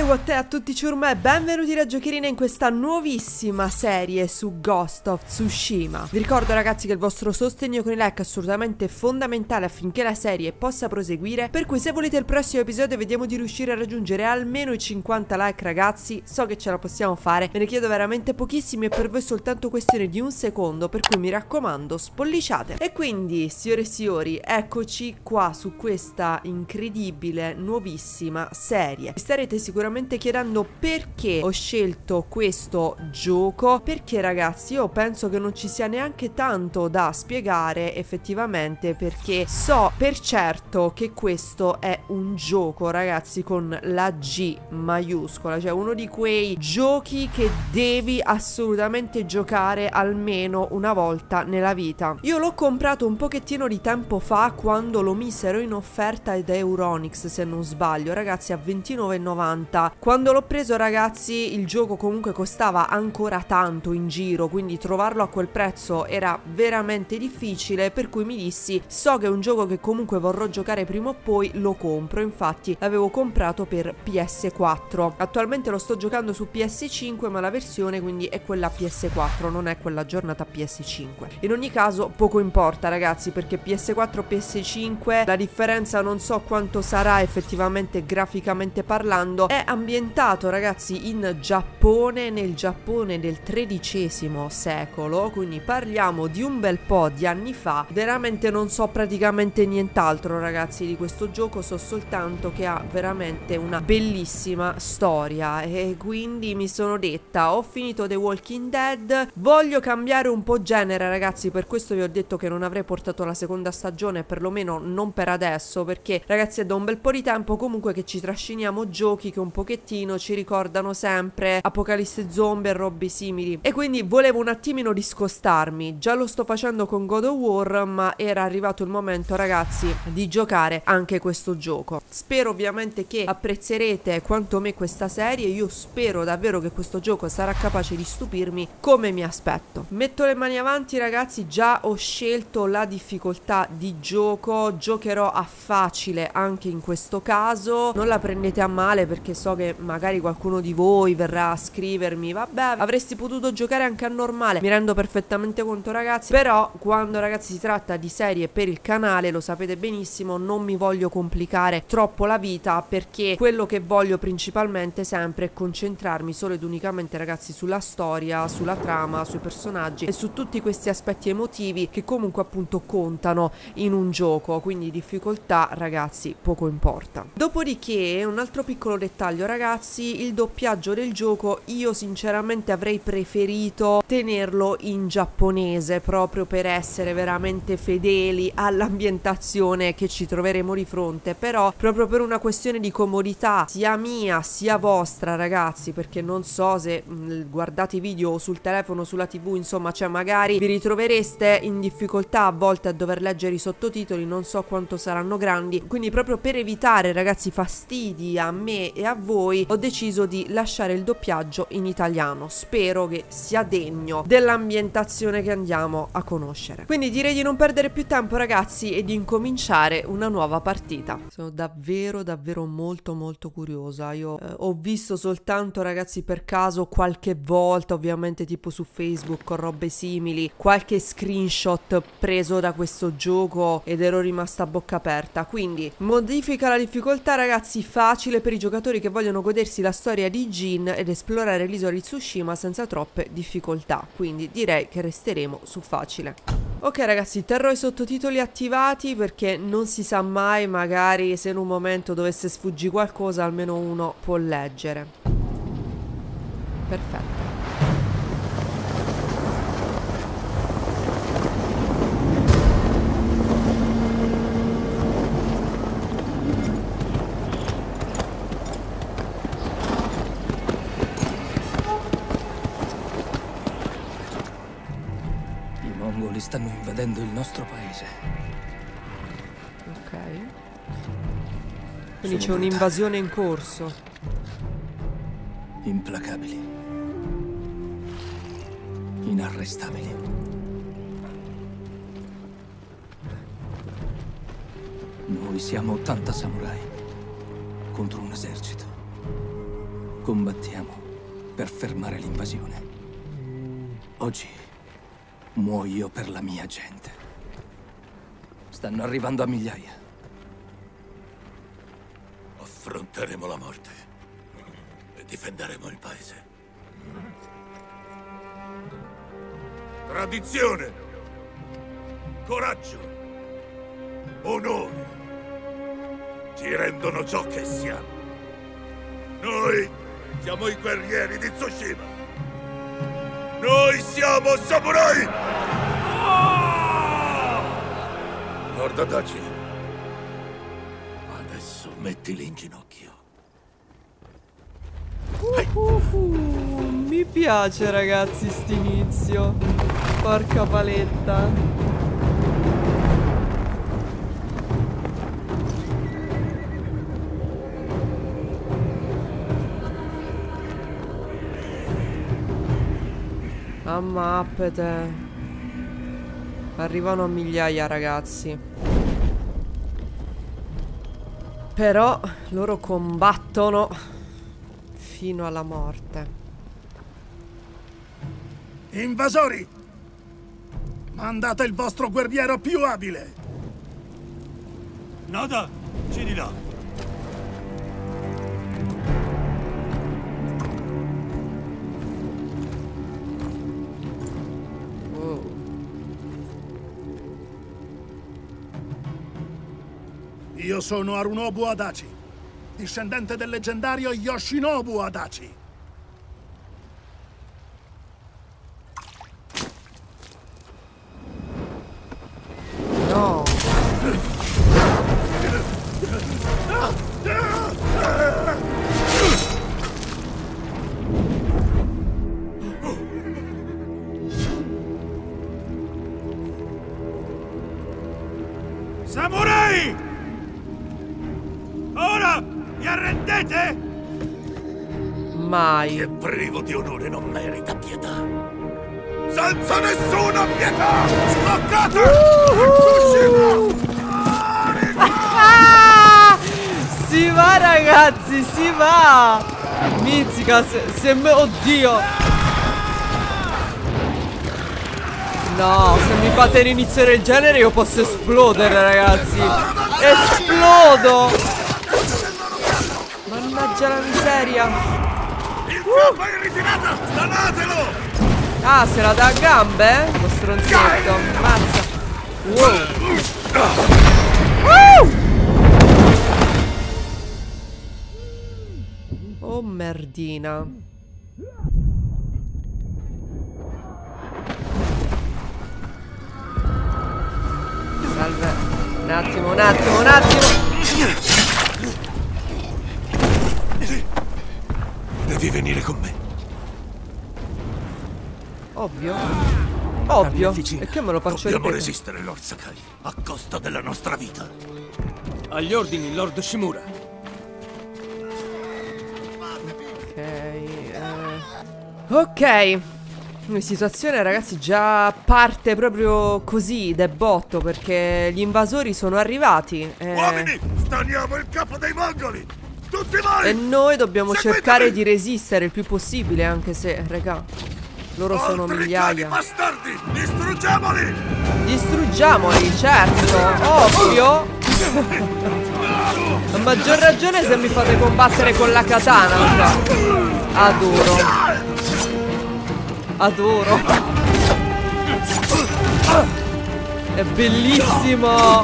Ciao a te, a tutti ciurma e benvenuti da Giocherina in questa nuovissima serie su Ghost of Tsushima. Vi ricordo ragazzi che il vostro sostegno con i like è assolutamente fondamentale affinché la serie possa proseguire, per cui se volete il prossimo episodio vediamo di riuscire a raggiungere almeno i 50 like ragazzi. So che ce la possiamo fare, ve ne chiedo veramente pochissimi e per voi è soltanto questione di un secondo, per cui mi raccomando spolliciate. E quindi signore e signori, eccoci qua su questa incredibile nuovissima serie. Vi starete sicuramente chiedendo perché ho scelto questo gioco, perché ragazzi io penso che non ci sia neanche tanto da spiegare effettivamente, perché so per certo che questo è un gioco ragazzi con la G maiuscola, cioè uno di quei giochi che devi assolutamente giocare almeno una volta nella vita. Io l'ho comprato un pochettino di tempo fa quando lo misero in offerta da Euronics se non sbaglio ragazzi, a 29,90. Quando l'ho preso ragazzi il gioco comunque costava ancora tanto in giro, quindi trovarlo a quel prezzo era veramente difficile, per cui mi dissi so che è un gioco che comunque vorrò giocare prima o poi, lo compro. Infatti l'avevo comprato per PS4, attualmente lo sto giocando su PS5 ma la versione quindi è quella PS4, non è quella aggiornata PS5. In ogni caso poco importa ragazzi, perché PS4 PS5 la differenza non so quanto sarà effettivamente graficamente parlando. È ambientato ragazzi in Giappone, nel Giappone del XIII secolo, quindi parliamo di un bel po' di anni fa. Veramente non so praticamente nient'altro ragazzi di questo gioco, so soltanto che ha veramente una bellissima storia e quindi mi sono detta ho finito The Walking Dead, voglio cambiare un po' genere ragazzi, per questo vi ho detto che non avrei portato la seconda stagione, perlomeno non per adesso, perché ragazzi è da un bel po' di tempo comunque che ci trasciniamo giochi che un pochettino ci ricordano sempre Apocalisse zombie e robe simili, e quindi volevo un attimino discostarmi. Già lo sto facendo con God of War, ma era arrivato il momento ragazzi di giocare anche questo gioco. Spero ovviamente che apprezzerete quanto me questa serie, io spero davvero che questo gioco sarà capace di stupirmi come mi aspetto. Metto le mani avanti ragazzi, già ho scelto la difficoltà di gioco, giocherò a facile anche in questo caso, non la prendete a male perché so che magari qualcuno di voi verrà a scrivermi vabbè avresti potuto giocare anche a normale, mi rendo perfettamente conto ragazzi, però quando ragazzi si tratta di serie per il canale lo sapete benissimo, non mi voglio complicare troppo la vita, perché quello che voglio principalmente sempre è concentrarmi solo ed unicamente ragazzi sulla storia, sulla trama, sui personaggi e su tutti questi aspetti emotivi che comunque appunto contano in un gioco, quindi difficoltà ragazzi poco importa. Dopodiché un altro piccolo dettaglio ragazzi, il doppiaggio del gioco io sinceramente avrei preferito tenerlo in giapponese proprio per essere veramente fedeli all'ambientazione che ci troveremo di fronte, però proprio per una questione di comodità sia mia sia vostra ragazzi, perché non so se guardate i video sul telefono, sulla TV, insomma cioè magari vi ritrovereste in difficoltà a volte a dover leggere i sottotitoli, non so quanto saranno grandi, quindi proprio per evitare ragazzi fastidi a me e a voi ho deciso di lasciare il doppiaggio in italiano. Spero che sia degno dell'ambientazione che andiamo a conoscere, quindi direi di non perdere più tempo ragazzi e di incominciare una nuova partita. Sono davvero molto curiosa. Io ho visto soltanto ragazzi per caso qualche volta ovviamente tipo su Facebook con robe simili qualche screenshot preso da questo gioco ed ero rimasta a bocca aperta, quindi modifica la difficoltà ragazzi facile per i giocatori che vogliono godersi la storia di Jin ed esplorare l'isola di Tsushima senza troppe difficoltà, quindi direi che resteremo su facile. Ok ragazzi, terrò i sottotitoli attivati perché non si sa mai, magari se in un momento dovesse sfuggire qualcosa almeno uno può leggere. Perfetto. I mongoli stanno invadendo il nostro paese. Ok. Quindi c'è un'invasione in corso. Implacabili. Inarrestabili. Noi siamo 80 samurai contro un esercito. Combattiamo per fermare l'invasione. Oggi muoio per la mia gente. Stanno arrivando a migliaia. Affronteremo la morte e difenderemo il paese. Tradizione, coraggio, onore ci rendono ciò che siamo. Noi siamo i guerrieri di Tsushima. Noi siamo samurai! Lord Adachi, adesso mettili in ginocchio. Mi piace, ragazzi, st'inizio. Porca paletta. Ammappete. Arrivano a migliaia, ragazzi. Però loro combattono fino alla morte. Invasori! Mandate il vostro guerriero più abile! Nada, ci di là! Io sono Harunobu Adachi, discendente del leggendario Yoshinobu Adachi. No. Samurai! Ora vi arrendete? Mai. Chi è privo di onore non merita pietà. Senza nessuna pietà! Sboccate! Si va, ragazzi, si va. Mizzica, oddio. No, se mi fate l'inizio del genere io posso esplodere, ragazzi. Esplodo. Mannaggia la miseria. Il capo è in ritirata! Stanatelo! Ah, se la dà a gambe? Lo stronzetto. Mazza. Oh merdina. Salve. Un attimo. Devi venire con me. Ovvio. E che me lo faccio Dobbiamo ripetere? resistere, Lord Sakai, a costo della nostra vita. Agli ordini, Lord Shimura. Ok. La situazione, ragazzi, già parte proprio così, debotto, perché gli invasori sono arrivati. Uomini, staniamo il capo dei mongoli! Tutti voi! E noi dobbiamo Seguitemi! cercare di resistere il più possibile, anche se, raga, loro sono Altri migliaia. cani bastardi! Distruggiamoli! Distruggiamoli, certo, ovvio. A maggior ragione se mi fate combattere con la katana, cioè. Adoro. È bellissimo.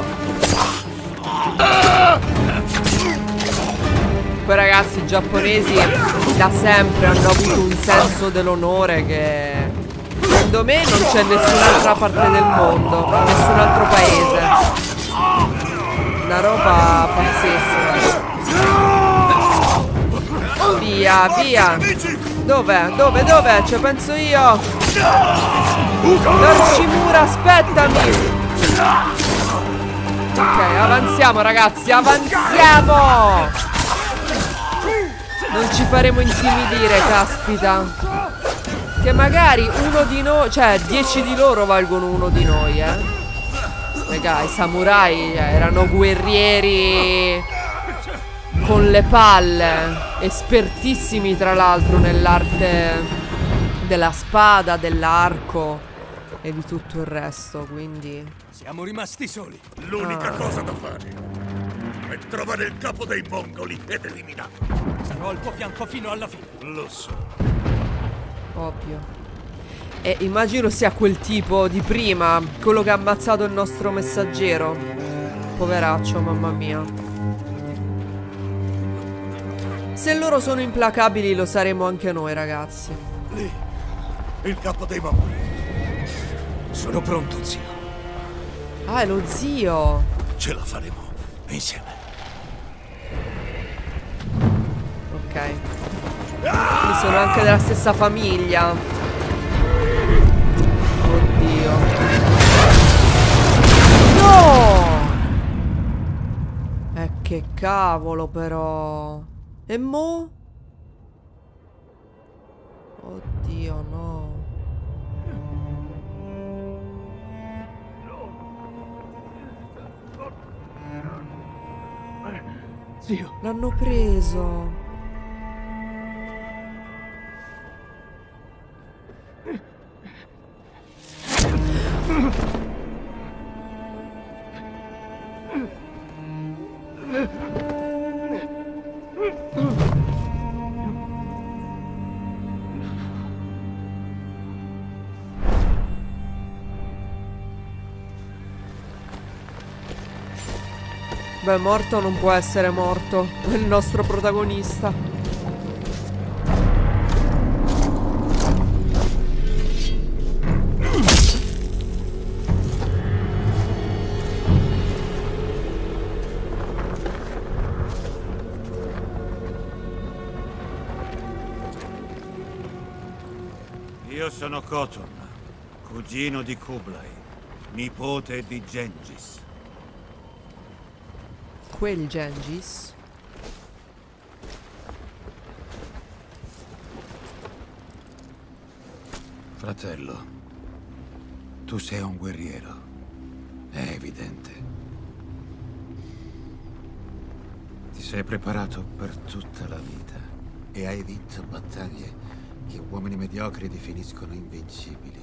Poi, ragazzi, i giapponesi da sempre hanno avuto un senso dell'onore che secondo me non c'è nessun'altra parte del mondo, nessun altro paese. Una roba pazzesca. Via. Dove? Ci penso io. Lord Shimura, aspettami. Ok, avanziamo, ragazzi, avanziamo. Non ci faremo intimidire, caspita. Che magari uno di noi, cioè 10 di loro valgono uno di noi, Raga, i samurai erano guerrieri con le palle. Espertissimi tra l'altro nell'arte della spada, dell'arco e di tutto il resto, quindi... Siamo rimasti soli. L'unica cosa da fare è trovare il capo dei mongoli ed eliminarlo. Sarò al tuo fianco fino alla fine. Lo so. Ovvio. E immagino sia quel tipo di prima, quello che ha ammazzato il nostro messaggero. Poveraccio, mamma mia. Se loro sono implacabili lo saremo anche noi, ragazzi. Lì, il capo dei mongoli. Sono pronto, zio. Ah, è lo zio. Ce la faremo insieme. Ok. Quindi sono anche della stessa famiglia. Oddio. No! Che cavolo però. E mo? Oddio, no. Zio. L'hanno preso. Beh, morto non può essere morto. È il nostro protagonista. Io sono Khoton, cugino di Kublai, nipote di Gengis. Quel Gengis? Fratello, tu sei un guerriero, è evidente. Ti sei preparato per tutta la vita e hai vinto battaglie che uomini mediocri definiscono invincibili.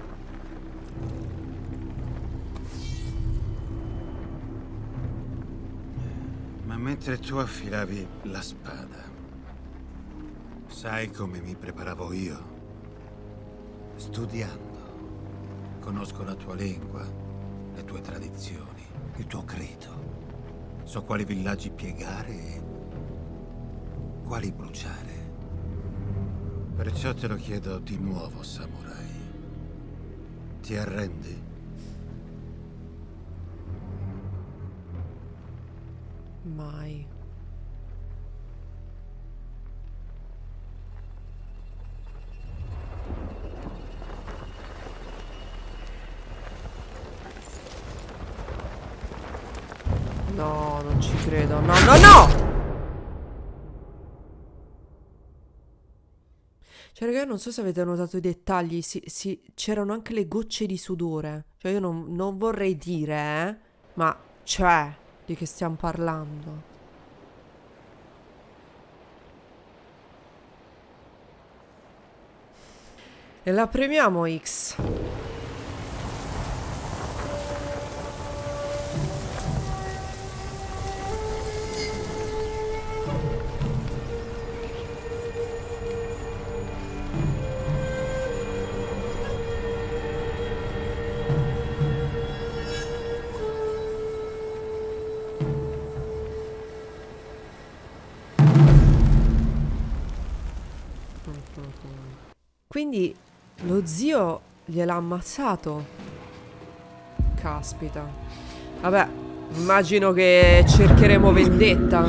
Ma mentre tu affilavi la spada, sai come mi preparavo io? Studiando. Conosco la tua lingua, le tue tradizioni, il tuo credo. So quali villaggi piegare e quali bruciare. Perciò te lo chiedo di nuovo, samurai. Ti arrendi? Mai. No, non ci credo. No, no, no! Cioè, raga, non so se avete notato i dettagli. C'erano anche le gocce di sudore. Cioè, io non vorrei dire, ma cioè, di che stiamo parlando? E la premiamo X. Quindi lo zio gliel'ha ammazzato. Caspita. Vabbè, immagino che cercheremo vendetta.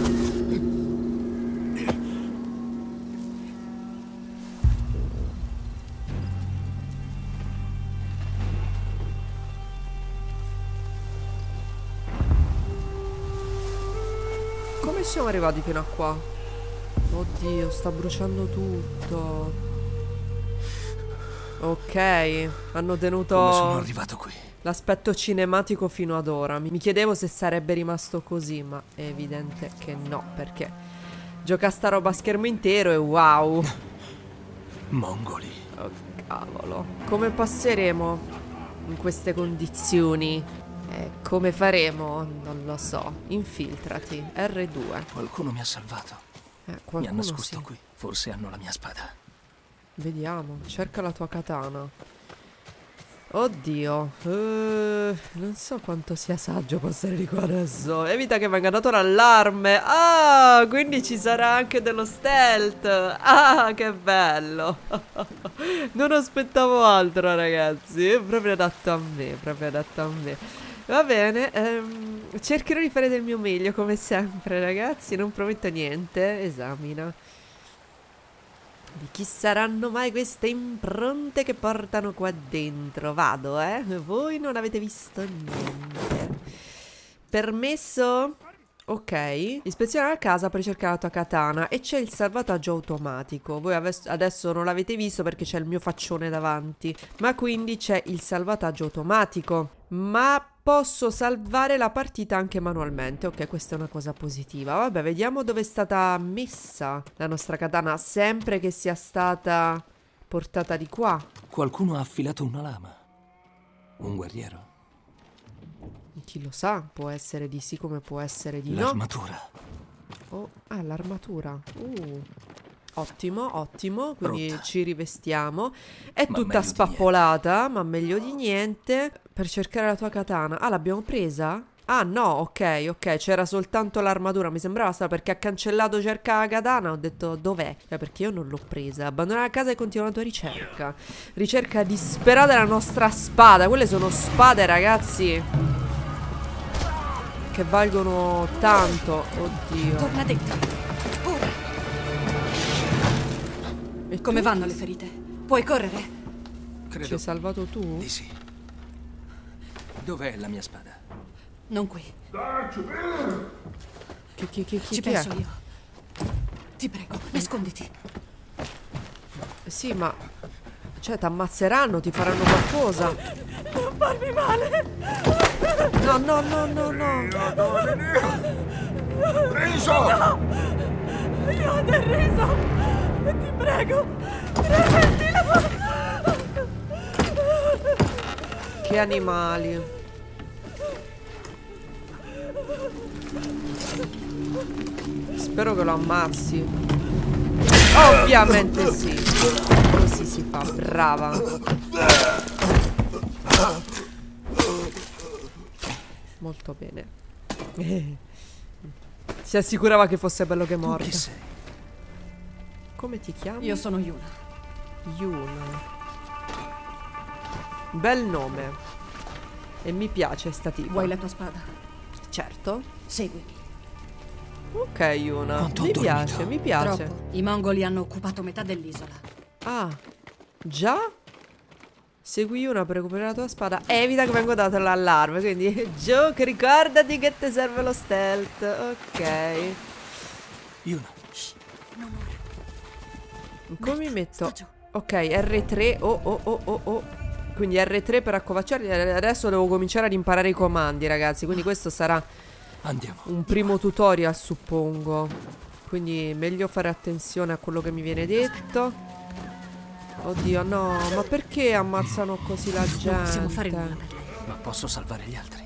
Come siamo arrivati fino a qua? Oddio, sta bruciando tutto. Ok, hanno tenuto... Come sono arrivato qui? l'aspetto cinematico fino ad ora. Mi chiedevo se sarebbe rimasto così, ma è evidente che no, perché gioca sta roba a schermo intero e wow. Mongoli. Oh cavolo. Come passeremo in queste condizioni? Come faremo? Non lo so. Infiltrati. R2. Qualcuno mi ha salvato. Mi ha Qualcuno nascosto sì. qui. Forse hanno la mia spada. Vediamo. Cerca la tua katana. Oddio, non so quanto sia saggio passare di qua adesso. Evita che venga dato l'allarme. Ah, quindi ci sarà anche dello stealth. Ah, che bello. Non aspettavo altro, ragazzi. È proprio adatto a me, proprio adatto a me. Va bene, cercherò di fare del mio meglio come sempre, ragazzi. Non prometto niente. Esamina. Di chi saranno mai queste impronte che portano qua dentro? Vado, eh? Voi non avete visto niente. Permesso? Ok. Ispeziona la casa per cercare la tua katana. E c'è il salvataggio automatico. Voi adesso non l'avete visto perché c'è il mio faccione davanti. Ma quindi c'è il salvataggio automatico. Ma posso salvare la partita anche manualmente. Ok, questa è una cosa positiva. Vabbè, vediamo dove è stata messa la nostra katana. Sempre che sia stata portata di qua. Qualcuno ha affilato una lama. Un guerriero. Chi lo sa, può essere di sì come può essere di no. L'armatura. Oh, ah, l'armatura. Ottimo, ottimo. Quindi Rotta. ci rivestiamo. È Ma tutta meglio di spappolata, ma meglio di niente. Per cercare la tua katana. Ah, l'abbiamo presa? Ah, no, ok, c'era soltanto l'armatura. Mi sembrava strano perché ha cancellato cerca la katana. Ho detto, dov'è? Perché io non l'ho presa. Abbandona la casa e continua la tua ricerca. Ricerca disperata della nostra spada. Quelle sono spade, ragazzi, che valgono tanto. Oddio. Torna dentro. Ora. E Come tu? vanno le ferite? Puoi correre? Ci Credo hai salvato tu? di sì. Dov'è la mia spada? Non qui. Chi Ci è? penso io. Ti prego, nasconditi. Sì, ma cioè, t'ammazzeranno, ti faranno qualcosa. Non farmi male. No, no, no, no, no. Riso! Io ti reso. Ti prego. Prendilo. Che animali. Spero che lo ammazzi. Ovviamente sì. Così si fa, brava. Molto bene. Si assicurava che fosse bello che Tu morta. chi sei? Come ti chiami? Io sono Yuna. Yuna. Bel nome. E mi piace sta tipa. Vuoi la tua spada? Certo. Seguimi. Ok, Yuna. Quanto ho Mi dormito? piace, mi piace. Troppo. I mongoli hanno occupato metà dell'isola. Ah, già? Segui Yuna per recuperare la tua spada. Evita che venga dato l'allarme. Quindi, Joke, ricordati che ti serve lo stealth. Ok. Yuna. Non ora. Come mi metto? Sta giù. Ok, R3. Oh. Quindi R3 per accovacciarli. Adesso devo cominciare ad imparare i comandi, ragazzi. Quindi questo sarà Andiamo. un primo tutorial, suppongo. Quindi meglio fare attenzione a quello che mi viene detto. Oddio, no, ma perché ammazzano così la gente? Non possiamo fare nulla per lei. Ma posso salvare gli altri.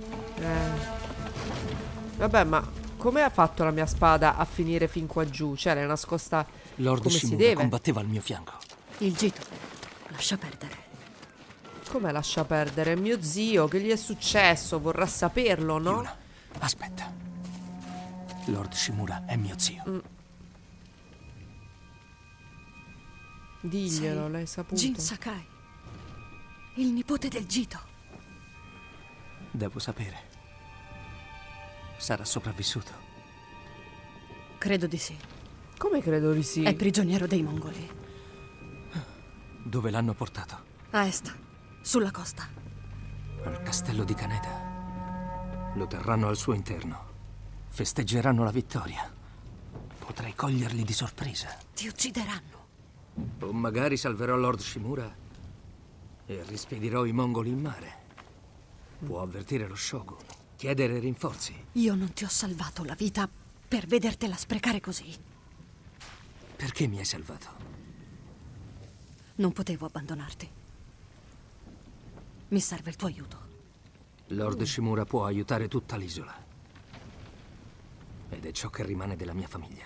Vabbè, ma come ha fatto la mia spada a finire fin qua giù? Cioè, l'è nascosta Lord come si Shimura deve. combatteva al mio fianco. Il Gito. Lascia perdere. Come lascia perdere? Mio zio, che gli è successo? Vorrà saperlo, no? Yuna, aspetta. Lord Shimura è mio zio. Diglielo, Sei l'hai saputo. Jin Sakai. Il nipote del Gito. Devo sapere. Sarà sopravvissuto. Credo di sì. Come credo di sì? È prigioniero dei mongoli. Dove l'hanno portato? A est. Sulla costa. Al castello di Kaneda. Lo terranno al suo interno. Festeggeranno la vittoria. Potrei coglierli di sorpresa. Ti uccideranno. O magari salverò Lord Shimura e rispedirò i mongoli in mare. Può avvertire lo Shogun, chiedere rinforzi. Io non ti ho salvato la vita per vedertela sprecare così. Perché mi hai salvato? Non potevo abbandonarti. Mi serve il tuo aiuto. Lord Shimura può aiutare tutta l'isola. Ed è ciò che rimane della mia famiglia.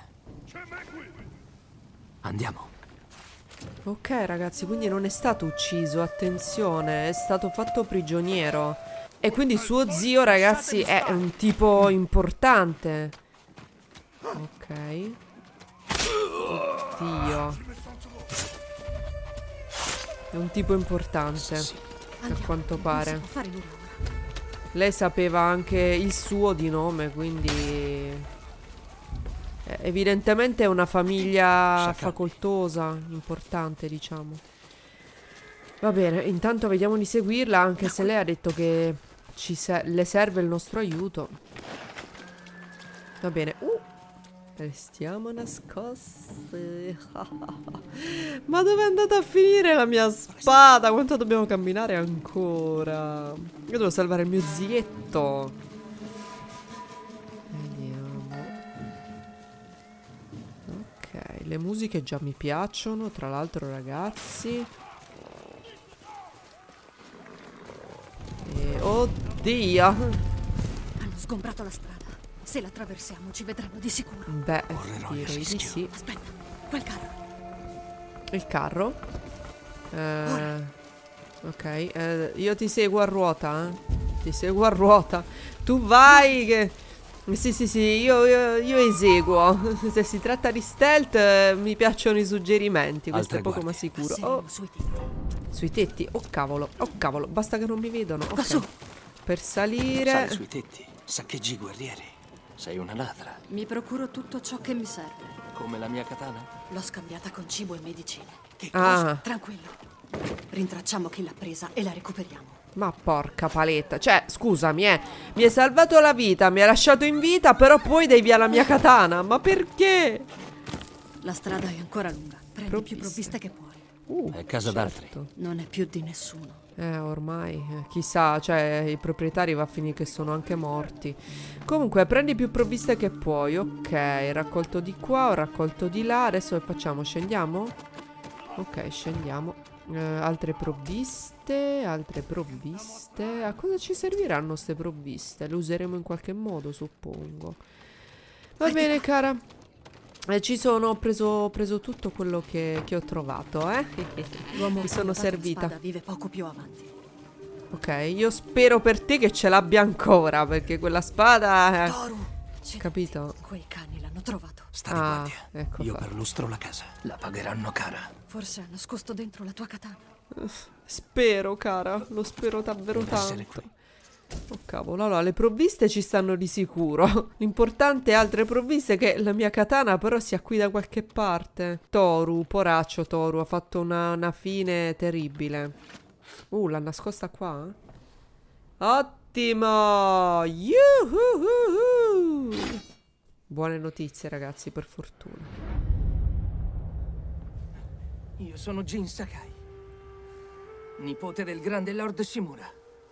Andiamo. Ok ragazzi, quindi non è stato ucciso, attenzione, è stato fatto prigioniero. E quindi suo zio, ragazzi, è un tipo importante. Ok. Oddio. È un tipo importante, a quanto pare. Non si può fare nulla ora. Lei sapeva anche il suo di nome, quindi... evidentemente è una famiglia facoltosa, importante, diciamo. Va bene, intanto vediamo di seguirla, anche se lei ha detto che le serve il nostro aiuto. Va bene. Restiamo nascosti. Ma dove è andata a finire la mia spada? Quanto dobbiamo camminare ancora? Io devo salvare il mio zietto. Vediamo. Ok, le musiche già mi piacciono, tra l'altro, ragazzi. Oddio. Hanno sgombrato la strada. Se la attraversiamo ci vedranno di sicuro. Beh, Correrò il direi di rischio. sì. Aspetta, quel carro. Il carro? Ok, io ti seguo a ruota, Ti seguo a ruota. Tu vai che... Sì, io eseguo. Se si tratta di stealth, mi piacciono i suggerimenti. Questo Altre è poco ma guardie. sicuro. Passeremo sui tetti. Sui tetti? Oh cavolo, basta che non mi vedano. Qua su. Ok. Per salire... Sali sui tetti, saccheggi guerrieri. Sei una ladra, Mi procuro tutto ciò che mi serve. come la mia katana. L'ho scambiata con cibo e medicine. Che Ah, Tranquillo. Rintracciamo chi l'ha presa e la recuperiamo. ma porca paletta. Cioè, scusami, mi hai salvato la vita, mi hai lasciato in vita, però poi dai via la mia katana. Ma perché? La strada è ancora lunga. Prendi più Provviste. provviste che puoi. È casa d'altri. Non è più di nessuno. Ormai, chissà, cioè, i proprietari va a finire che sono anche morti. Comunque, prendi più provviste che puoi. Ok, raccolto di qua, ho raccolto di là. Adesso che facciamo? Scendiamo? Ok, scendiamo. Altre provviste, altre provviste. A cosa ci serviranno queste provviste? Le useremo in qualche modo, suppongo. Va bene, cara. Ci sono, ho preso tutto quello che ho trovato, L'uomo Mi che ha sono rubato la servita. spada vive poco più avanti. Ok, io spero per te che ce l'abbia ancora, perché quella spada... Toru! Capito? Quei cani l'hanno trovato. Sta di Ah, guardia. ecco Io fatto. perlustro la casa. La pagheranno cara. Forse ha nascosto dentro la tua katana. Spero, cara, lo spero davvero Deve essere tanto. qui. Oh cavolo, allora le provviste ci stanno di sicuro. L'importante è altre provviste, che la mia katana però sia qui da qualche parte. Toru, poraccio Toru, ha fatto una fine terribile. L'ha nascosta qua? Ottimo! Yuhuhuhu! Buone notizie, ragazzi, per fortuna. Io sono Jin Sakai, nipote del grande Lord Shimura.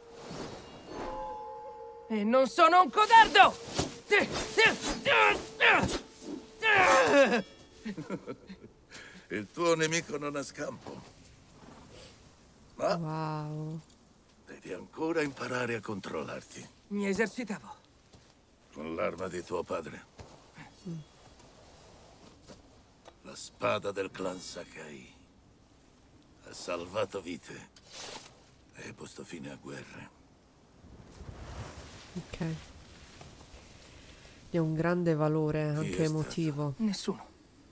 E non sono un codardo! Il tuo nemico non ha scampo. Ma Wow. devi ancora imparare a controllarti. Mi esercitavo. Con l'arma di tuo padre. La spada del clan Sakai. Ha salvato vite. E posto fine a guerre. Ok. È un grande valore Chi anche è stato? emotivo. Nessuno.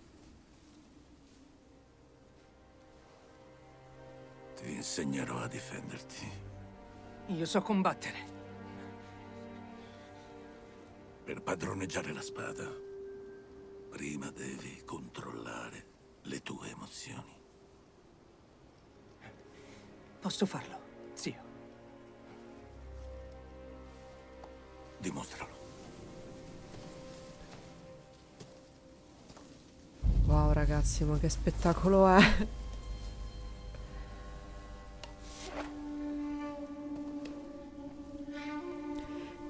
Ti insegnerò a difenderti. Io so combattere. Per padroneggiare la spada, prima devi controllare le tue emozioni. Posso farlo, zio. Dimostralo. Wow, ragazzi, ma che spettacolo è!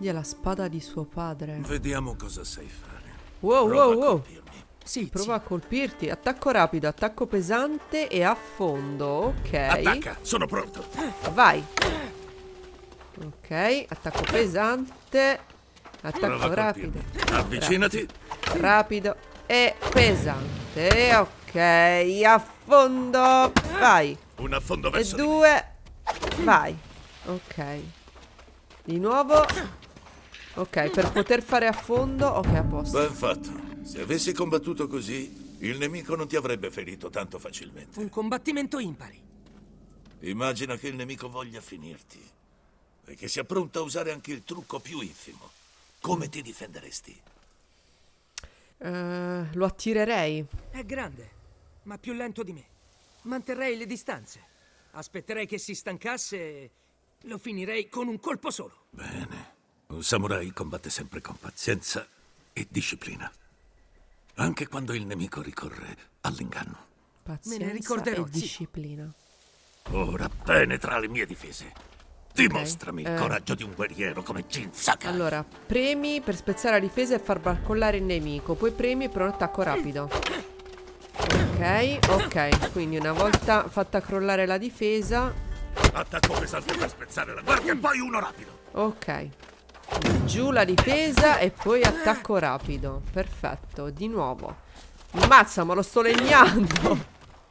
Dia la spada di suo padre. Vediamo cosa sai fare. Wow, Prova wow, a wow. colpirmi. Sì, Prova a colpirti. Attacco rapido, attacco pesante e affondo. Ok. Attacca, sono pronto. Vai. Ok, attacco pesante. Prova Attacco a rapido. colpirmi. Avvicinati. Rapido e pesante. Ok, affondo. Vai. Un affondo E verso di me. 2. Vai. Ok. Di nuovo. Ok, per poter fare affondo. Ok, a posto. Ben fatto. Se avessi combattuto così, il nemico non ti avrebbe ferito tanto facilmente. un combattimento impari. Immagina che il nemico voglia finirti e che sia pronto a usare anche il trucco più infimo. Come ti difenderesti? Lo attirerei. È grande, ma più lento di me. Manterrei le distanze. Aspetterei che si stancasse e lo finirei con un colpo solo. Bene. Un samurai combatte sempre con pazienza e disciplina. Anche quando il nemico ricorre all'inganno. Pazienza ricorderò, e zio. disciplina. Ora penetra le mie difese. Dimostrami il coraggio di un guerriero come Jin Sakai. Allora, premi per spezzare la difesa e far barcollare il nemico. Poi premi per un attacco rapido. Ok, ok. Quindi una volta fatta crollare la difesa. Attacco pesante per spezzare la guardia e poi uno rapido. Ok. Giù la difesa e poi attacco rapido. Perfetto, di nuovo. Mazza, ma lo sto legnando.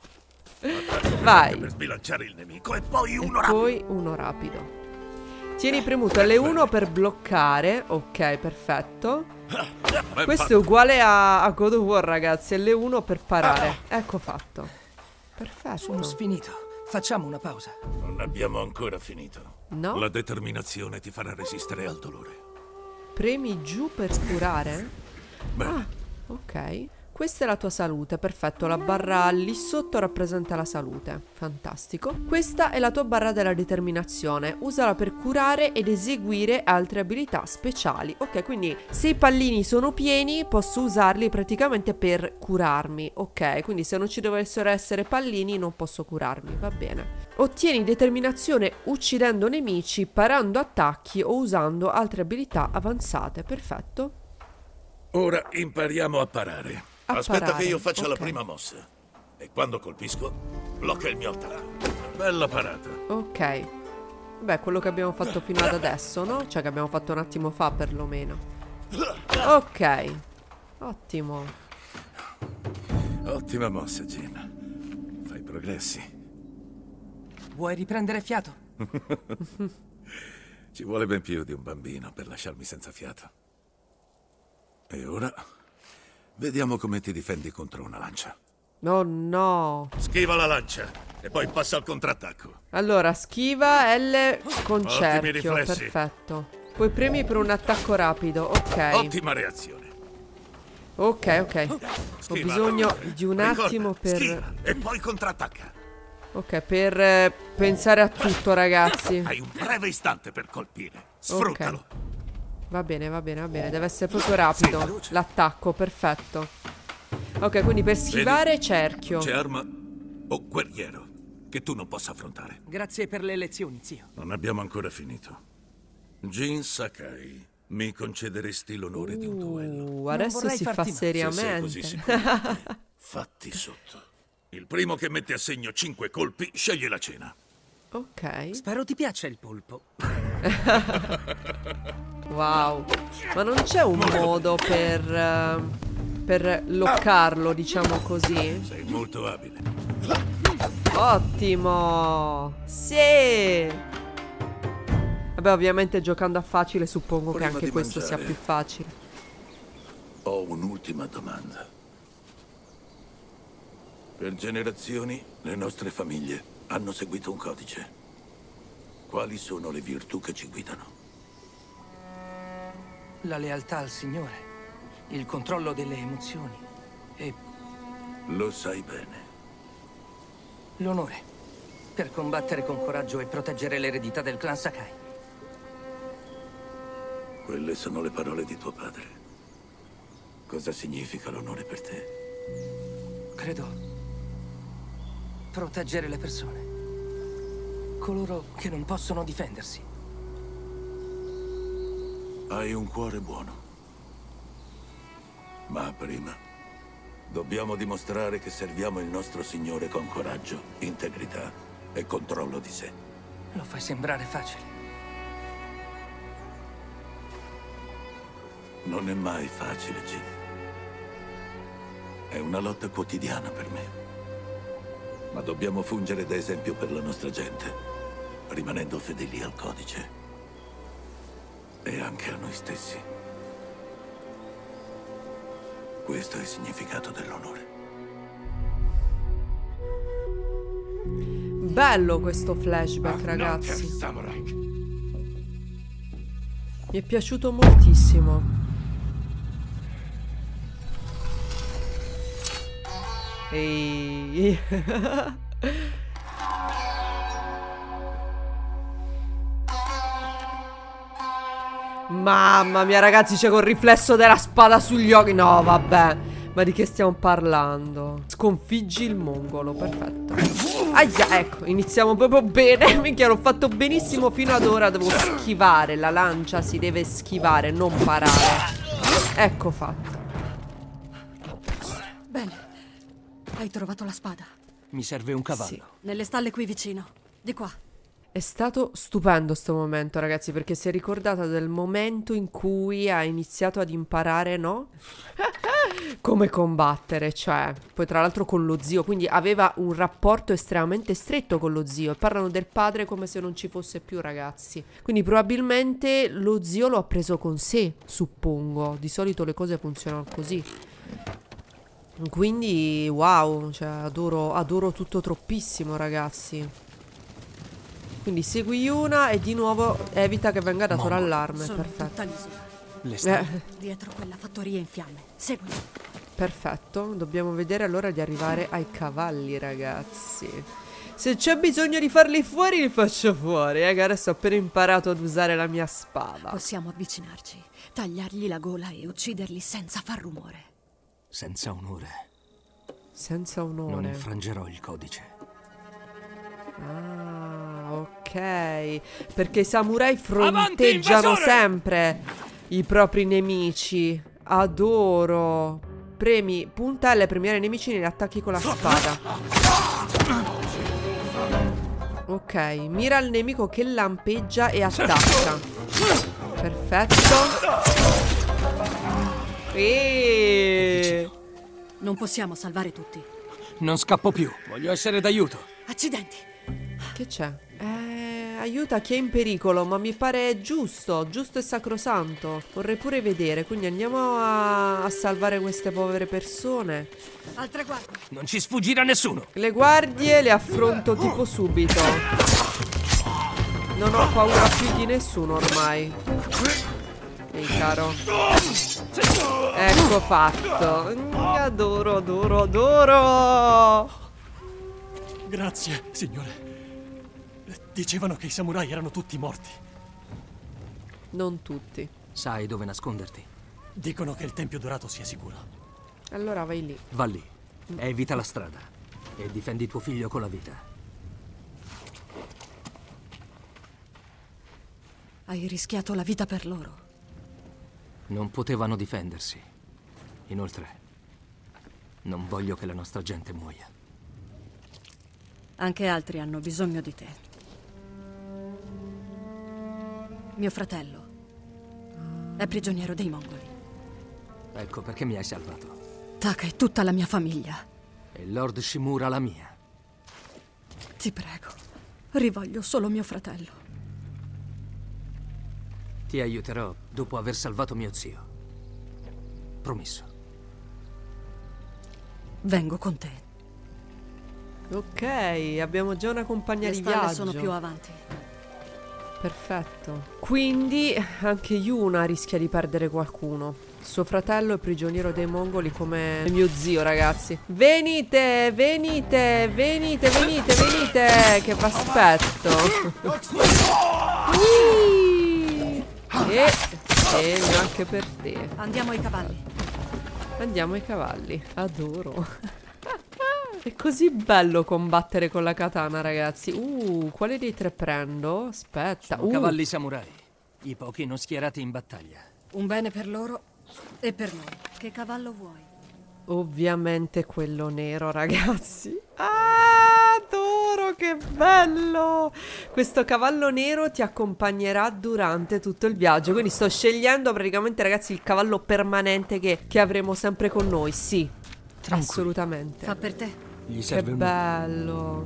Vai. Per sbilanciare il nemico e poi uno E rapido. poi uno rapido. Tieni premuto L1 per bloccare. Ok, perfetto. Ben Questo è fatto. uguale a God of War, ragazzi. L1 per parare. Ecco fatto. Perfetto. Sono sfinito. Facciamo una pausa. Non abbiamo ancora finito. No? La determinazione ti farà resistere al dolore. Premi giù per curare? Bene. Ok. Questa è la tua salute, perfetto, la barra lì sotto rappresenta la salute, fantastico. Questa è la tua barra della determinazione, usala per curare ed eseguire altre abilità speciali. Ok, quindi se i pallini sono pieni posso usarli praticamente per curarmi, ok, quindi se non ci dovessero essere pallini non posso curarmi, va bene. Ottieni determinazione uccidendo nemici, parando attacchi o usando altre abilità avanzate, perfetto. Ora impariamo a parare. A Aspetta parare, che io faccia la ok. prima mossa. E quando colpisco, blocca il mio attacco. Bella parata. Ok. Beh, quello che abbiamo fatto fino ad adesso, no? Cioè che abbiamo fatto un attimo fa perlomeno. Ok. Ottimo. Ottima mossa, Jin. Fai progressi. Vuoi riprendere fiato? Ci vuole ben più di un bambino per lasciarmi senza fiato. E ora vediamo come ti difendi contro una lancia. Oh no. Schiva la lancia e poi passa al contrattacco. Allora, schiva L con Ottimi cerchio. riflessi. Perfetto. Poi premi per un attacco rapido. Ok. Ottima reazione. Ok, ok. Ho Schiva. bisogno di un Ricorda, attimo per... schiva e poi contrattacca. Ok, per pensare a tutto, ragazzi. Hai un breve istante per colpire. Sfruttalo. Va bene, va bene, va bene. Deve essere proprio rapido l'attacco, perfetto. Ok, quindi per schivare Vedi? cerchio. C'è arma o guerriero che tu non possa affrontare. Grazie per le lezioni, zio. Non abbiamo ancora finito. Jin Sakai, mi concederesti l'onore di un duello? Adesso vorrei si fa farti male. Se sei così seriamente. sicuro di te, fatti sotto. Il primo che mette a segno 5 colpi sceglie la cena. Ok. Spero ti piaccia il polpo. Wow. Ma non c'è un modo per loccarlo, diciamo così? Sei molto abile. Ottimo. Sì. Vabbè, ovviamente giocando a facile suppongo che Prima anche di questo sia mangiare. più facile. Ho un'ultima domanda. Per generazioni le nostre famiglie hanno seguito un codice. Quali sono le virtù che ci guidano? La lealtà al Signore, il controllo delle emozioni e Lo sai bene. l'onore per combattere con coraggio e proteggere l'eredità del clan Sakai. Quelle sono le parole di tuo padre. Cosa significa l'onore per te? Credo proteggere le persone, coloro che non possono difendersi. Hai un cuore buono. Ma prima dobbiamo dimostrare che serviamo il nostro Signore con coraggio, integrità e controllo di sé. Lo fai sembrare facile. Non è mai facile, Jin. È una lotta quotidiana per me. Ma dobbiamo fungere da esempio per la nostra gente, rimanendo fedeli al codice. E anche a noi stessi. Questo è il significato dell'onore. Bello questo flashback, ragazzi. Mi è piaciuto moltissimo. Ehi. Mamma mia, ragazzi, c'è col riflesso della spada sugli occhi. No, vabbè. Ma di che stiamo parlando? Sconfiggi il mongolo, perfetto. Aia, ecco, iniziamo proprio bene. Minchia, l'ho fatto benissimo fino ad ora. Devo schivare, la lancia si deve schivare, non parare. Ecco fatto. Bene. Hai trovato la spada? Mi serve un cavallo. Sì. Nelle stalle qui vicino. Di qua. È stato stupendo sto momento, ragazzi, perché si è ricordata del momento in cui ha iniziato ad imparare, no? Come combattere, cioè, poi tra l'altro con lo zio, quindi aveva un rapporto estremamente stretto con lo zio e parlano del padre come se non ci fosse più, ragazzi. Quindi probabilmente lo zio lo ha preso con sé, suppongo. Di solito le cose funzionano così. Quindi, wow, cioè, adoro tutto troppissimo, ragazzi. Quindi segui Yuna e di nuovo evita che venga dato l'allarme. Sono Perfetto. tutta l'isola. Le stalle. Dietro quella fattoria in fiamme. Segui. Perfetto. Dobbiamo vedere allora di arrivare ai cavalli, ragazzi. Se c'è bisogno di farli fuori, li faccio fuori. Adesso ho appena imparato ad usare la mia spada. Possiamo avvicinarci, tagliargli la gola e ucciderli senza far rumore. Senza onore. Senza onore. Non infrangerò il codice. Ah, ok. Perché i samurai fronteggiano sempre i propri nemici. Adoro. Premi, punta L, premiare i nemici negli attacchi con la spada. Ok, mira al nemico che lampeggia e attacca. Perfetto. Non possiamo salvare tutti. Non scappo più. Voglio essere d'aiuto. Accidenti. Che c'è? Aiuta chi è in pericolo, ma mi pare giusto e sacrosanto. Vorrei pure vedere, quindi andiamo a salvare queste povere persone. Altre guardie. Non ci sfuggirà nessuno. Le guardie le affronto tipo subito. Non ho paura più di nessuno ormai. Ehi, caro. Ecco fatto. Adoro. Grazie, signore. Dicevano che i samurai erano tutti morti. Non tutti. Sai dove nasconderti? Dicono che il Tempio Dorato sia sicuro. Allora vai lì. Va lì. Evita la strada. E difendi tuo figlio con la vita. Hai rischiato la vita per loro. Non potevano difendersi. Inoltre, non voglio che la nostra gente muoia. Anche altri hanno bisogno di te. Mio fratello è prigioniero dei mongoli. Ecco perché mi hai salvato. Taka e tutta la mia famiglia. E Lord Shimura la mia. Ti prego, rivoglio solo mio fratello. Ti aiuterò dopo aver salvato mio zio. Promesso. Vengo con te. Ok, abbiamo già una compagna Le di stalle viaggio. sono più avanti. Perfetto. Quindi anche Yuna rischia di perdere qualcuno. Suo fratello è prigioniero dei mongoli come mio zio, ragazzi. Venite, che vi aspetto. E neanche per te. Andiamo ai cavalli. Andiamo ai cavalli. Adoro. È così bello combattere con la katana, ragazzi. Quale dei tre prendo? Aspetta. Sono cavalli samurai. I pochi non schierati in battaglia. Un bene per loro e per noi. Che cavallo vuoi? Ovviamente quello nero, ragazzi. Ah, adoro, che bello! Questo cavallo nero ti accompagnerà durante tutto il viaggio. Quindi sto scegliendo praticamente, ragazzi, il cavallo permanente che avremo sempre con noi. Sì, assolutamente. Fa per te. Gli Che serve un... bello.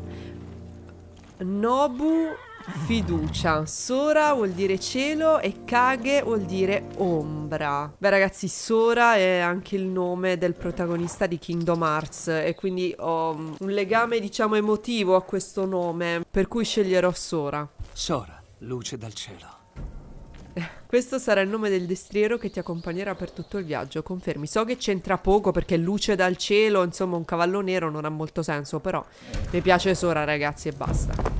Nobu, fiducia. Sora vuol dire cielo e Kage vuol dire ombra. Beh, ragazzi, Sora è anche il nome del protagonista di Kingdom Hearts e quindi ho un legame, diciamo, emotivo a questo nome, per cui sceglierò Sora. Sora, luce dal cielo. Questo sarà il nome del destriero che ti accompagnerà per tutto il viaggio, confermi. So che c'entra poco perché luce dal cielo, insomma, un cavallo nero non ha molto senso, però mi piace Sora, ragazzi, e basta.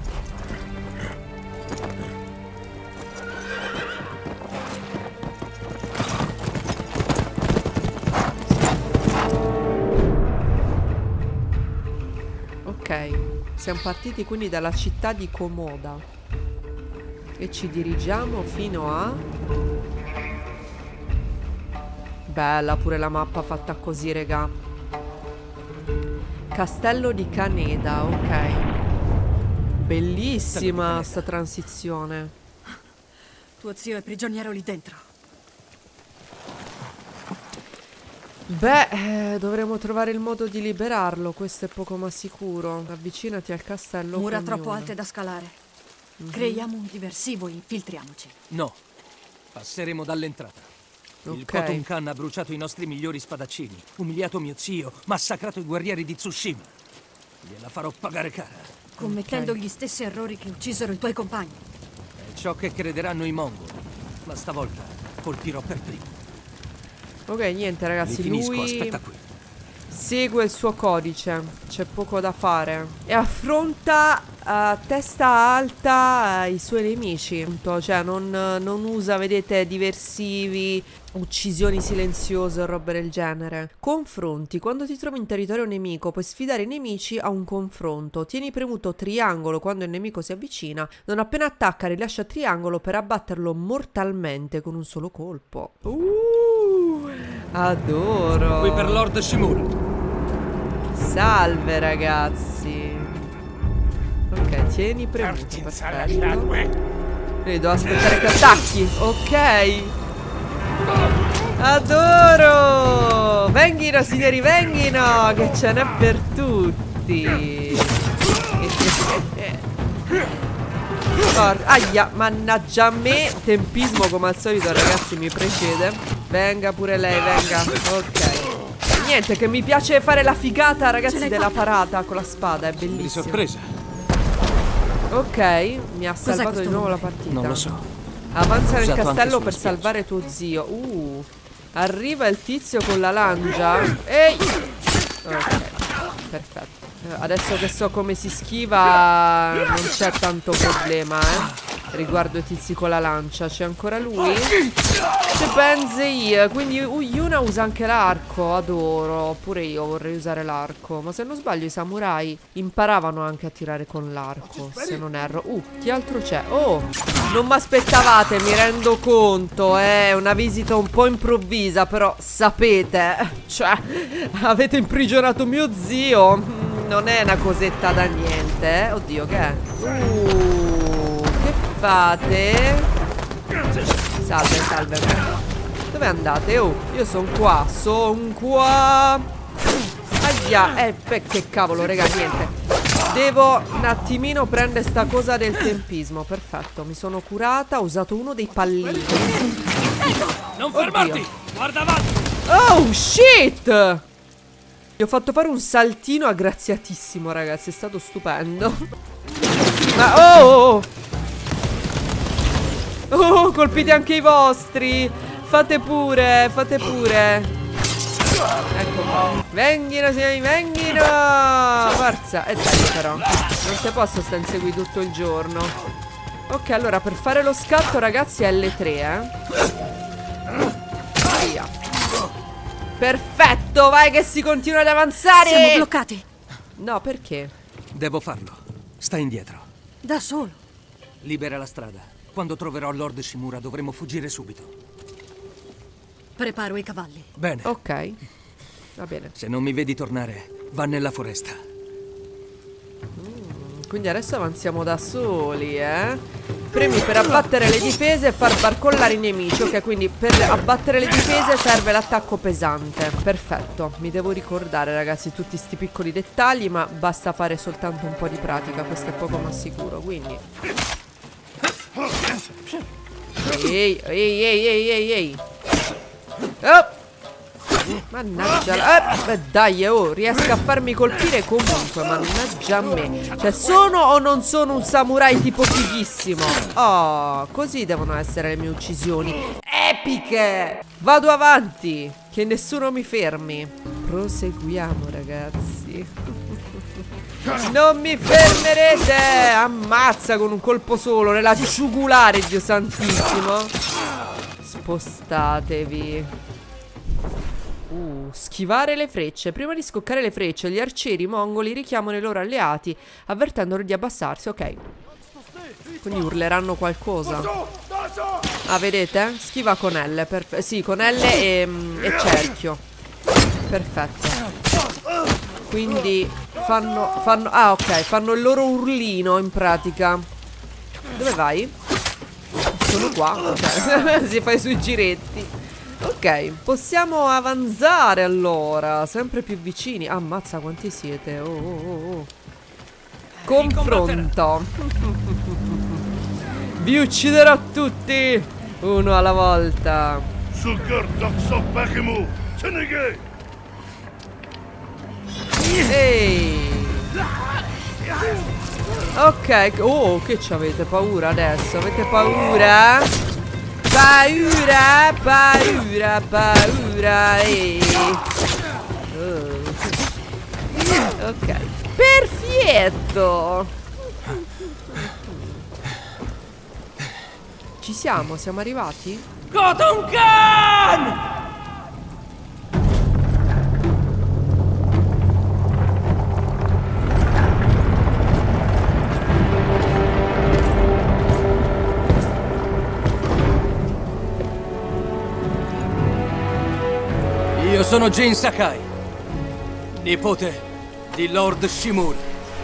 Ok, siamo partiti quindi dalla città di Komoda e ci dirigiamo fino a... Bella pure la mappa fatta così, regà. Castello di Kaneda, ok. Bellissima sta transizione. Tuo zio è prigioniero lì dentro. Beh, dovremo trovare il modo di liberarlo, questo è poco ma sicuro. Avvicinati al castello. Mura Canyon. troppo alte da scalare. Creiamo un diversivo e infiltriamoci. No, passeremo dall'entrata. Il Ok. Khotun Khan ha bruciato i nostri migliori spadaccini, umiliato mio zio, massacrato i guerrieri di Tsushima. Gliela farò pagare cara. Commettendo gli stessi errori che uccisero i tuoi compagni. È ciò che crederanno i mongoli, ma stavolta colpirò per primo. Ok, niente ragazzi, Li finisco, lui aspetta qui. segue il suo codice, c'è poco da fare. E affronta a testa alta i suoi nemici, appunto. Cioè non usa, vedete, diversivi, uccisioni silenziose o robe del genere. Confronti. Quando ti trovi in territorio nemico puoi sfidare i nemici a un confronto. Tieni premuto triangolo quando il nemico si avvicina. Non appena attacca rilascia triangolo per abbatterlo mortalmente con un solo colpo. Adoro. Qui per Lord Shimura. Salve ragazzi. Ok, tieni premuto, perfetto. Quindi devo aspettare che attacchi. Ok. Adoro. Venghino signori, venghino, che ce n'è per tutti. Aia, mannaggia a me. Tempismo come al solito, ragazzi, mi precede. Venga pure lei, venga. Ok. Niente, che mi piace fare la figata, ragazzi, della parata con la spada, è Di bellissimo. sorpresa. Ok, mi ha salvato di questo nuovo la nome? partita. Non lo so. Avanza nel Usato anche castello sulla per spiaggia. salvare tuo zio. Arriva il tizio con la lancia. Ehi! Ok, perfetto. Adesso che so come si schiva non c'è tanto problema, riguardo i tizi con la lancia. C'è ancora lui? C'è Benzei. Quindi Yuna usa anche l'arco. Adoro. Pure io vorrei usare l'arco. Ma se non sbaglio i samurai imparavano anche a tirare con l'arco, se non erro. Che altro c'è? Oh, non mi aspettavate, mi rendo conto. È una visita un po' improvvisa, però sapete, cioè, avete imprigionato mio zio. Non è una cosetta da niente, Oddio, che è? Che fate? Salve, salve. Dove andate? Oh, io sono qua. Aia, che cavolo, raga, niente. Devo un attimino prendere sta cosa del tempismo. Perfetto, mi sono curata. Ho usato uno dei pallini. Non fermarti! Guarda avanti! Oh, shit! Gli ho fatto fare un saltino aggraziatissimo, ragazzi. È stato stupendo. Ma oh, colpite anche i vostri. Fate pure, fate pure. Ecco qua. Venghino, signori, venghino. Forza. E dai, però non te posso stare in segui tutto il giorno. Ok, allora per fare lo scatto, ragazzi, è L3, Via. Perfetto, vai che si continua ad avanzare. Siamo bloccati. No, perché? Devo farlo. Sta indietro. Da solo. Libera la strada. Quando troverò Lord Shimura dovremo fuggire subito. Preparo i cavalli. Bene. Ok. Va bene. Se non mi vedi tornare, va nella foresta. Quindi adesso avanziamo da soli, Premi per abbattere le difese e far barcollare i nemici. Ok, quindi per abbattere le difese serve l'attacco pesante. Perfetto. Mi devo ricordare, ragazzi, tutti sti piccoli dettagli, ma basta fare soltanto un po' di pratica. Questo è poco ma sicuro, quindi... Ehi, ehi, ehi, ehi, ehi, ehi. Oh! Mannaggia. Beh, dai, oh, riesco a farmi colpire comunque. Mannaggia a me. Cioè, sono o non sono un samurai tipo fighissimo? Oh, così devono essere le mie uccisioni. Epiche! Vado avanti, che nessuno mi fermi. Proseguiamo, ragazzi. Non mi fermerete! Ammazza con un colpo solo nella giugulare, Dio santissimo. Spostatevi. Schivare le frecce. Prima di scoccare le frecce, gli arcieri mongoli richiamano i loro alleati, avvertendoli di abbassarsi. Ok. Quindi urleranno qualcosa. Ah, vedete? Schiva con L. Sì, con L e cerchio. Perfetto. Quindi fanno... Ah, ok. Fanno il loro urlino, in pratica. Dove vai? Sono qua. Ok. Si fa i suoi giretti. Ok, possiamo avanzare allora. Sempre più vicini. Ammazza quanti siete. Oh. Confronto. Vi ucciderò tutti, uno alla volta. Ehi. Ok. Oh, che c'avete paura adesso? Avete paura? Paura. Ok. Perfetto. Ci siamo arrivati? Gotunkan! Io sono Jin Sakai, nipote di Lord Shimura.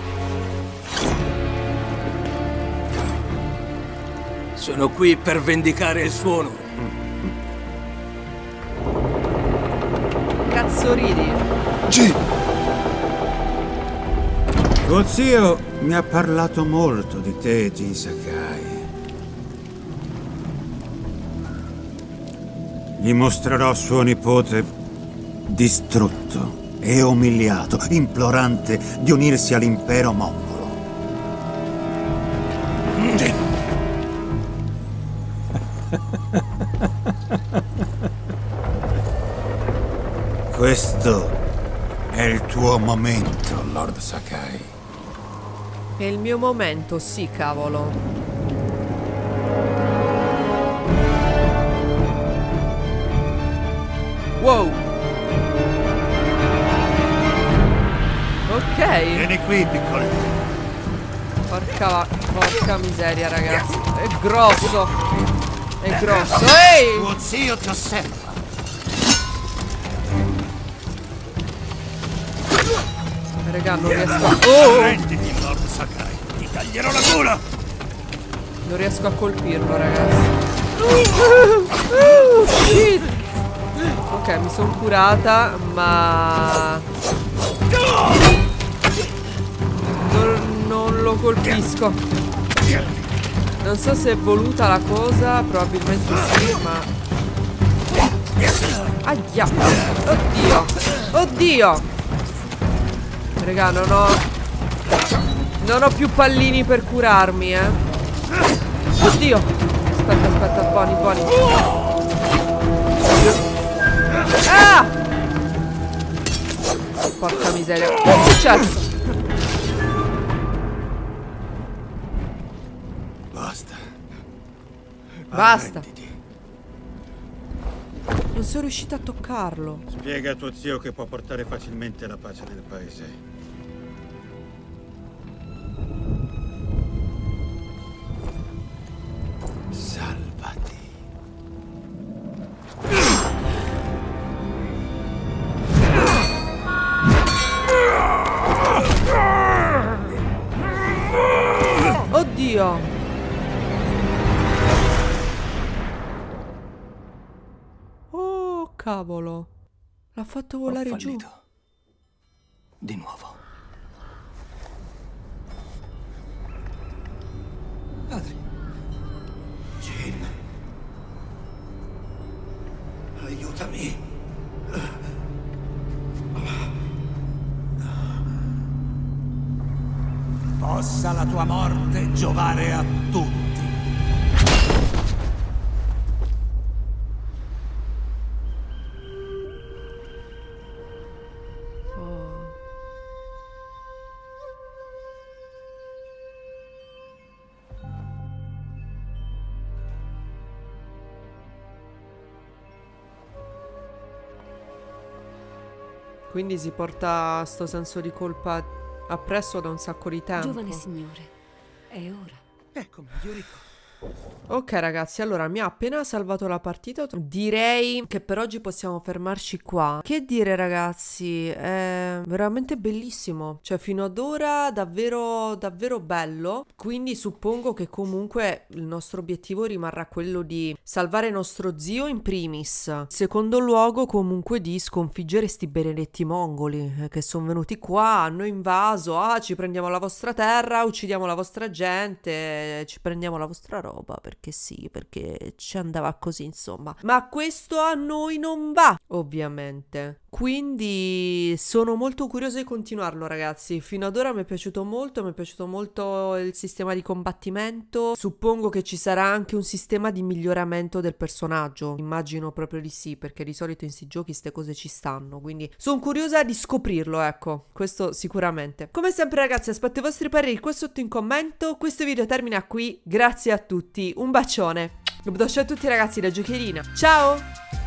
Sono qui per vendicare il suo onore. Cazzo ridi? Jin! Tuo zio mi ha parlato molto di te, Jin Sakai. Gli mostrerò suo nipote distrutto e umiliato, implorante di unirsi all'impero mongolo. Questo è il tuo momento, Lord Sakai. È il mio momento, sì, cavolo. Wow. Ok. Vieni qui, piccolo. Porca miseria, ragazzi. È grosso. Ehi! Tuo zio ti osserva. Raga, non riesco a... Oh! Renditi, Lord Sakai. Ti taglierò la gola. Non riesco a colpirlo, ragazzi. Shit. Ok, mi sono curata, ma... Non lo colpisco. Non so se è voluta la cosa, probabilmente sì, ma... Aia! Oddio! Raga, non ho più pallini per curarmi, Oddio! Aspetta, buoni. Ah! Porca miseria. Che è successo? Basta. Arrenditi. Non sono riuscita a toccarlo. Spiega a tuo zio che può portare facilmente la pace del paese. Salvati. Oddio. Oh, cavolo. L'ha fatto volare Ho giù. fallito. Di nuovo. Padre. Jin. Aiutami. Possa la tua morte giovare a tutti. Quindi si porta sto senso di colpa appresso da un sacco di tempo. Giovane signore, è ora. Eccomi, Yuriko. Ok ragazzi, allora mi ha appena salvato la partita. Direi che per oggi possiamo fermarci qua. Che dire ragazzi, è veramente bellissimo. Cioè fino ad ora davvero davvero bello. Quindi suppongo che comunque il nostro obiettivo rimarrà quello di salvare nostro zio in primis. In secondo luogo comunque di sconfiggere sti benedetti mongoli che sono venuti qua, hanno invaso. Ah, ci prendiamo la vostra terra, uccidiamo la vostra gente, ci prendiamo la vostra roba. Perché sì, perché ci andava così insomma. Ma questo a noi non va, ovviamente. Quindi sono molto curiosa di continuarlo ragazzi. Fino ad ora mi è piaciuto molto il sistema di combattimento. Suppongo che ci sarà anche un sistema di miglioramento del personaggio. Immagino proprio di sì, perché di solito in sti giochi ste cose ci stanno. Quindi sono curiosa di scoprirlo, ecco. Questo sicuramente. Come sempre ragazzi, aspetto i vostri pareri qua sotto in commento. Questo video termina qui. Grazie a tutti. Un bacione. Un bacio a tutti ragazzi da Giocherina. Ciao!